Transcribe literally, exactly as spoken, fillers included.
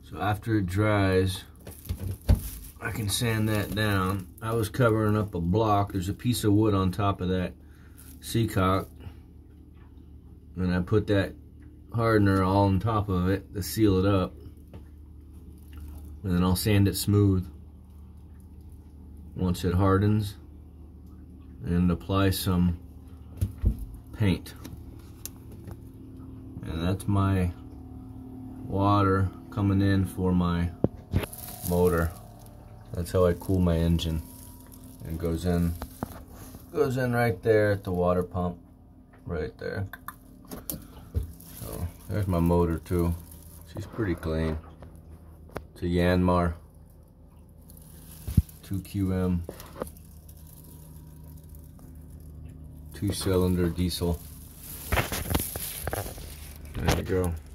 So after it dries, I can sand that down. I was covering up a block. There's a piece of wood on top of that seacock, and I put that hardener all on top of it to seal it up, and then I'll sand it smooth once it hardens and apply some paint. And that's my water coming in for my motor. That's how I cool my engine. And goes in goes in right there at the water pump, right there. So there's my motor too. She's pretty clean. It's a Yanmar two Q M two cylinder diesel. There you go.